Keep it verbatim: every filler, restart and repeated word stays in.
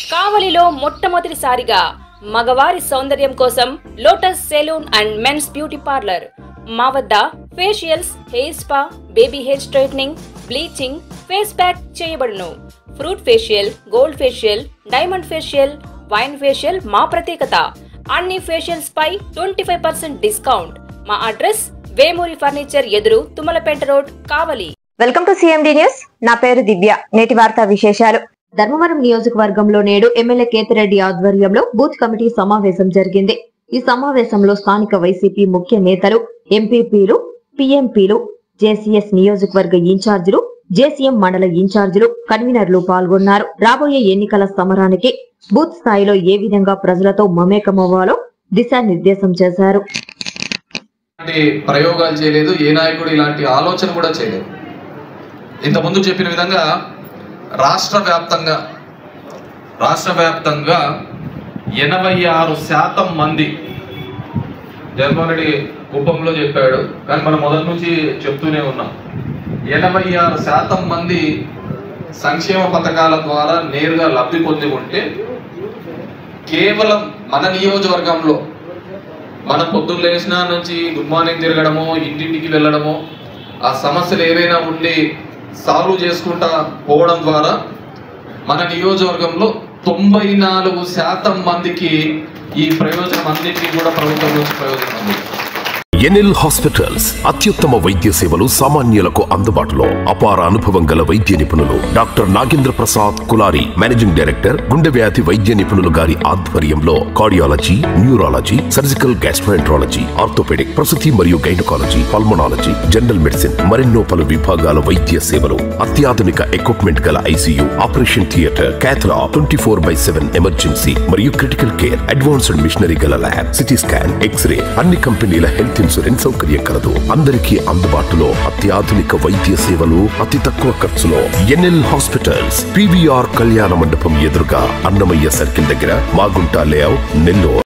కావలిలో మొట్టమొదటిసారిగా మగవారి సౌందర్యం కోసం lotus salon and men's beauty parlour. మా వద్ద facials, hair spa, baby hair straightening, bleaching, face pack చేయబడును. Fruit facial, gold facial, diamond facial, wine facial మా ప్రత్యేకత. అన్ని ఫేషియల్స్ పై ట్వంటీ ఫైవ్ పర్సెంట్ డిస్కౌంట్. మా అడ్రస్ వేమూరి ఫర్నిచర్ ఎదురు, Tummalapeta road, Kavali. Welcome to CMD news. నా పేరు దివ్య. నేటి వార్తా విశేషాలు. ధర్మవరం నియోజకవర్గంలో నేడు ఎమ్మెల్యే కేతిరెడ్డి ఆధ్వర్యంలో బూత్ కమిటీ సమావేశం జరిగింది. ఈ సమావేశంలో స్థానిక వైసీపీ ముఖ్య నేతలు, ఎంపీపీలు, పీఎంపీలు, జేసీఎస్ నియోజకవర్గ ఇన్ఛార్జీలు, జేసీఎం మండల ఇన్ఛార్జీలు, కన్వీనర్లు పాల్గొన్నారు. రాబోయే ఎన్నికల సమరానికి బూత్ స్థాయిలో ఏ విధంగా ప్రజలతో మమేకమవ్వాలో దిశానిర్దేశం చేశారు. ప్రయోగాలు చేయలేదు, ఏ నాయకుడు ఇలాంటి ఆలోచన కూడా చేయలేదు. ఇంతకుముందు చెప్పిన విధంగా రాష్ట్ర వ్యాప్తంగా రాష్ట్ర వ్యాప్తంగా ఎనభై ఆరు శాతం మంది, జగన్మోహన్ రెడ్డి కుప్పంలో చెప్పాడు కానీ మనం మొదటి నుంచి చెప్తూనే ఉన్నాం, ఎనభై ఆరు శాతం మంది సంక్షేమ పథకాల ద్వారా నేరుగా లబ్ధి పొంది ఉంటే కేవలం మన నియోజకవర్గంలో మన పొద్దున్న లేచిన నుంచి గుడ్ మార్నింగ్ తిరగడమో, ఇంటింటికి వెళ్ళడమో, ఆ సమస్యలు ఏవైనా ఉండి సాల్వ్ చేసుకుంటా పోవడం ద్వారా మన నియోజకవర్గంలో తొంభై నాలుగు శాతం మందికి ఈ ప్రయోజనం అన్నింటినీ కూడా ప్రభుత్వం నుంచి ప్రయోజనం ఉంది. ఎన్ఎల్ హాస్పిటల్స్ అత్యుత్తమ వైద్య సేవలు సామాన్యులకు అందుబాటులో. అపార అనుభవం గల వైద్య నిపుణులు doctor Nagendra Prasad Kulari, managing director, గుండె వ్యాధి వైద్య నిపుణులు గారి ఆధ్వర్యంలో cardiology, neurology, surgical gastroenterology, orthopaedic, ప్రసూతి మరియు గైనకాలజీ, పల్మనాలజీ, జనరల్ మెడిసిన్ మరెన్నో పలు విభాగాల వైద్య సేవలు. అత్యాధునిక ఎక్విప్మెంట్ గల ICU, operation theatre, cath lab, twenty four by seven emergency మరియు క్రిటికల్ కేర్, అడ్వాన్స్డ్ మిషనరీ గల ల్యాబ్, సిటీ స్కాన్, ఎక్స్రే, అన్ని కంపెనీల హెల్త్ ఇన్సూరెన్స్ సౌకర్యం కలదు. అందరికీ అందుబాటులో అత్యాధునిక వైద్య సేవలు అతి తక్కువ ఖర్చులో. ఎన్ఎల్ హాస్పిటల్స్, పీవీఆర్ కళ్యాణ మండపం ఎదురుగా, అన్నమయ్య సర్కిల్ దగ్గర, మాగుంట లేఅవుట్, నెల్లూరు.